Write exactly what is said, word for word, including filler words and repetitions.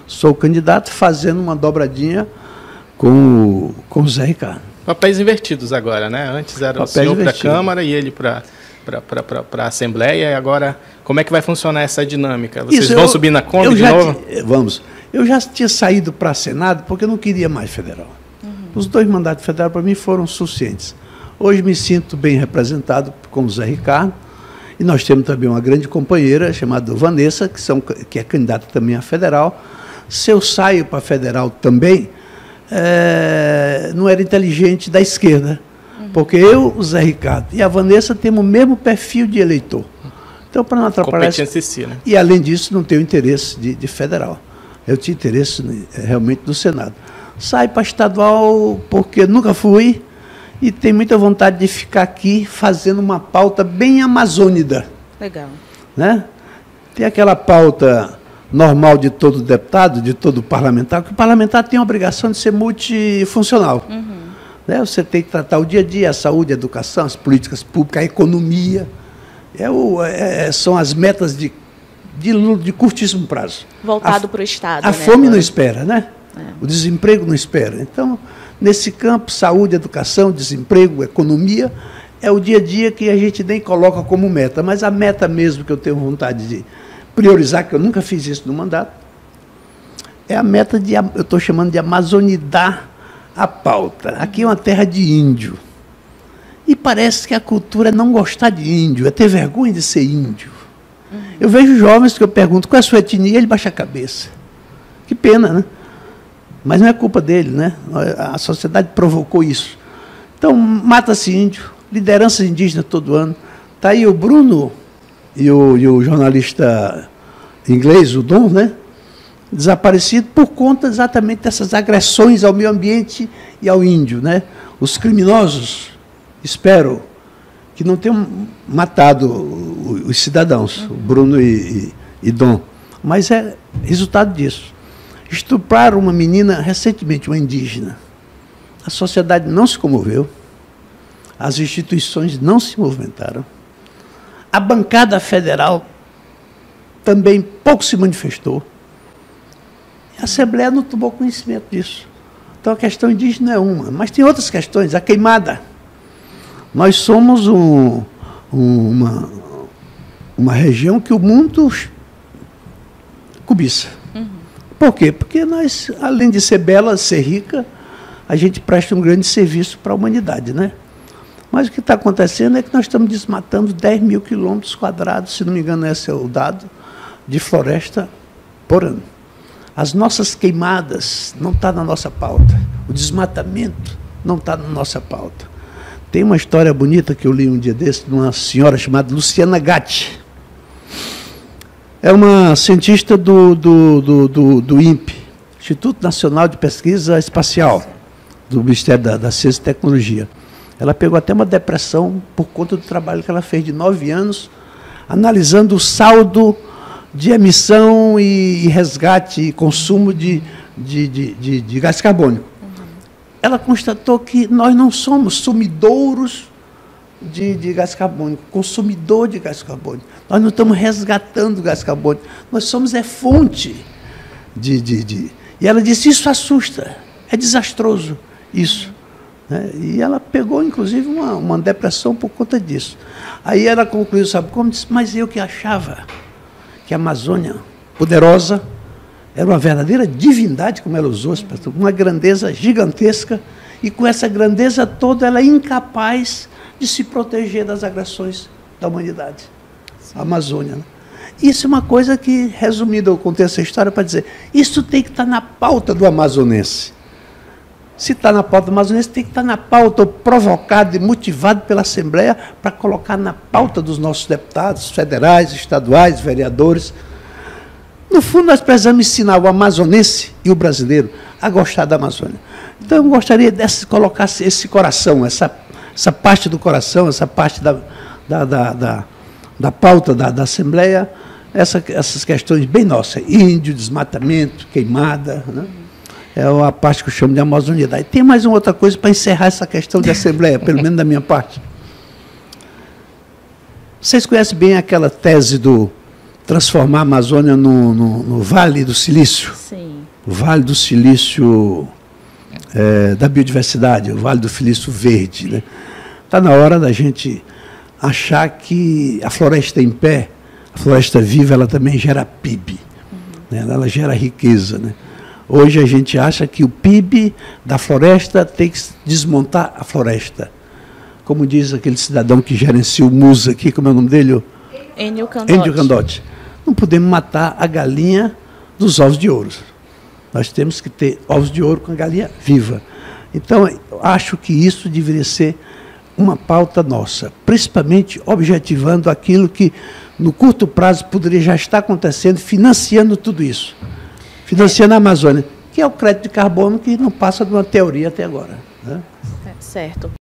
sou candidato fazendo uma dobradinha com o, com o Zé Ricardo. Papéis invertidos agora, né? Antes era Papéis o senhor para a Câmara e ele para a Assembleia, e agora como é que vai funcionar essa dinâmica? Vocês Isso, vão eu, subir na Kombi de novo? Te, vamos. Eu já tinha saído para Senado porque eu não queria mais federal. Uhum. Os dois mandatos federais para mim foram suficientes. Hoje me sinto bem representado com o Zé Ricardo, e nós temos também uma grande companheira chamada Vanessa, que, são, que é candidata também a federal. Se eu saio para federal também, é, não era inteligente da esquerda, uhum. porque eu, o Zé Ricardo e a Vanessa temos o mesmo perfil de eleitor. Então, para não atrapalhar... Competência si, né? E, além disso, não tenho interesse de, de federal. Eu tinha interesse realmente do Senado. Saio para estadual porque nunca fui, e tenho muita vontade de ficar aqui fazendo uma pauta bem amazônida. Legal. Né? Tem aquela pauta normal de todo deputado, de todo parlamentar, que o parlamentar tem a obrigação de ser multifuncional. Uhum. Né? Você tem que tratar o dia a dia, a saúde, a educação, as políticas públicas, a economia. É o, é, são as metas de, de, de curtíssimo prazo. Voltado para o Estado. A né, fome agora? Não espera, né? É. O desemprego não espera. Então, nesse campo, saúde, educação, desemprego, economia, é o dia a dia que a gente nem coloca como meta. Mas a meta mesmo que eu tenho vontade de priorizar, que eu nunca fiz isso no mandato, é a meta de, eu estou chamando de amazonidar a pauta. Aqui é uma terra de índio. E parece que a cultura é não gostar de índio, é ter vergonha de ser índio. Uhum. Eu vejo jovens que eu pergunto qual é a sua etnia, ele baixa a cabeça. Que pena, né? Mas não é culpa dele, né? A sociedade provocou isso. Então, mata-se índio, lideranças indígenas todo ano. Está aí o Bruno e o, e o jornalista inglês, o Dom, né? Desaparecido por conta exatamente dessas agressões ao meio ambiente e ao índio, né? Os criminosos, espero, que não tenham matado os cidadãos, o Bruno e, e, e Dom. Mas é resultado disso. Estupraram uma menina recentemente, uma indígena. A sociedade não se comoveu, as instituições não se movimentaram, a bancada federal também pouco se manifestou, a Assembleia não tomou conhecimento disso. Então a questão indígena é uma, mas tem outras questões, a queimada. Nós somos um, um, uma, uma região que o mundo cobiça. Uhum. Por quê? Porque nós, além de ser bela, ser rica, a gente presta um grande serviço para a humanidade, né? Mas o que está acontecendo é que nós estamos desmatando dez mil quilômetros quadrados, se não me engano esse é o dado, de floresta por ano. As nossas queimadas não estão na nossa pauta. O desmatamento não está na nossa pauta. Tem uma história bonita que eu li um dia desse, de uma senhora chamada Luciana Gatti. É uma cientista do, do, do, do, do I N P E, Instituto Nacional de Pesquisa Espacial, do Ministério da, da Ciência e Tecnologia. Ela pegou até uma depressão por conta do trabalho que ela fez de nove anos, analisando o saldo de emissão e, e resgate e consumo de, de, de, de, de gás carbônico. Uhum. Ela constatou que nós não somos sumidouros de, de gás carbônico, consumidor de gás carbônico. Nós não estamos resgatando gás carbônico, nós somos é fonte de, de, de... E ela disse, isso assusta, é desastroso isso. Né? E ela pegou, inclusive, uma, uma depressão por conta disso. Aí ela concluiu, sabe como? Disse, mas eu que achava que a Amazônia, poderosa, era uma verdadeira divindade, como ela usou, uma grandeza gigantesca, e com essa grandeza toda ela é incapaz de se proteger das agressões da humanidade. A Amazônia. Né? Isso é uma coisa que, resumindo, eu contei essa história para dizer, isso tem que estar na pauta do amazonense. Se está na pauta do amazonense, tem que estar na pauta, provocado e motivado pela Assembleia para colocar na pauta dos nossos deputados federais, estaduais, vereadores. No fundo, nós precisamos ensinar o amazonense e o brasileiro a gostar da Amazônia. Então, eu gostaria de colocar esse coração, essa, essa parte do coração, essa parte da, da, da, da, da pauta da, da Assembleia, essa, essas questões bem nossas, índio, desmatamento, queimada, né? É a parte que eu chamo de amazonidade. Tem mais uma outra coisa para encerrar essa questão de Assembleia, pelo menos da minha parte. Vocês conhecem bem aquela tese do transformar a Amazônia no, no, no Vale do Silício? Sim. o Vale do Silício é, da biodiversidade, o Vale do Silício Verde, né? Está na hora da gente achar que a floresta em pé, a floresta viva, ela também gera P I B, uhum. né? Ela gera riqueza, né? Hoje a gente acha que o P I B da floresta tem que desmontar a floresta. Como diz aquele cidadão que gerencia o MUSA aqui, como é o nome dele? Enio Candotti. Enio Candotti. Não podemos matar a galinha dos ovos de ouro. Nós temos que ter ovos de ouro com a galinha viva. Então, eu acho que isso deveria ser uma pauta nossa, principalmente objetivando aquilo que, no curto prazo, poderia já estar acontecendo, financiando tudo isso. Financiando a Amazônia, que é o crédito de carbono que não passa de uma teoria até agora, né? Certo.